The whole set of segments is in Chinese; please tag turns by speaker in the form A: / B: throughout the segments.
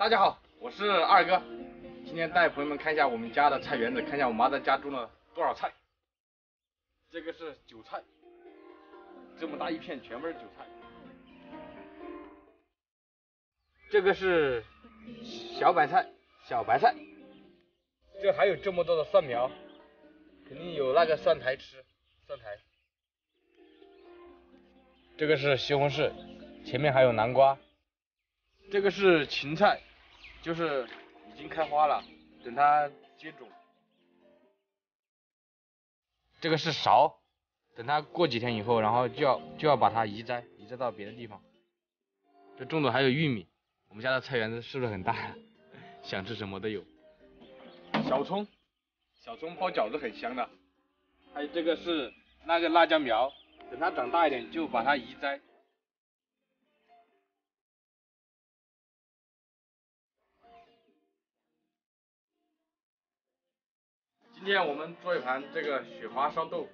A: 大家好，我是二哥，今天带朋友们看一下我们家的菜园子，看一下我妈在家种了多少菜。这个是韭菜，这么大一片全部是韭菜。这个是小白菜，这还有这么多的蒜苗，肯定有那个蒜苔吃，蒜苔。这个是西红柿，前面还有南瓜。这个是芹菜，就是已经开花了，等它接种。这个是芍，等它过几天以后，然后就要把它移栽到别的地方。这种的还有玉米，我们家的菜园子是不是很大呀？想吃什么都有。小葱包饺子很香的。还有这个是那个辣椒苗，等它长大一点就把它移栽。今天我们做一盘这个雪花烧豆腐。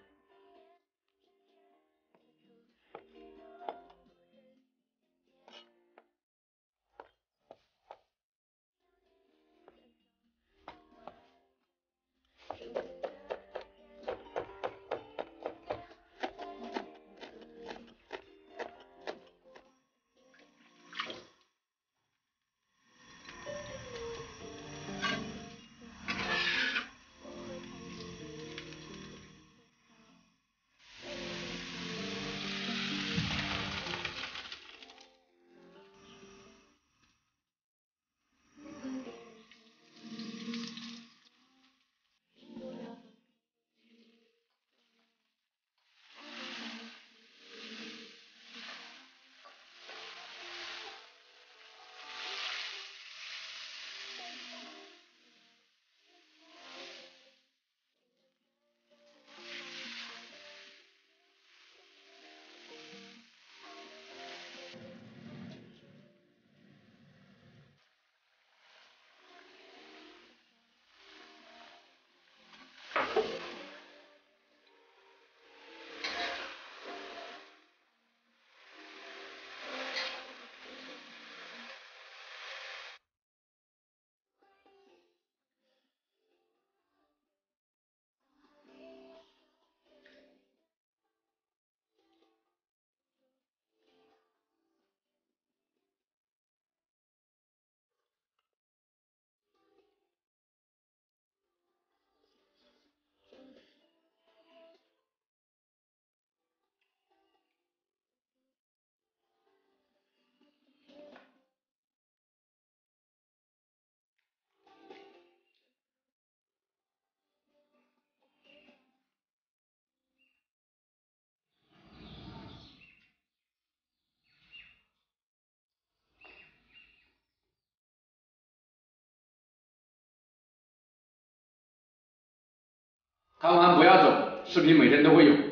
A: 看完不要走，视频每天都会有。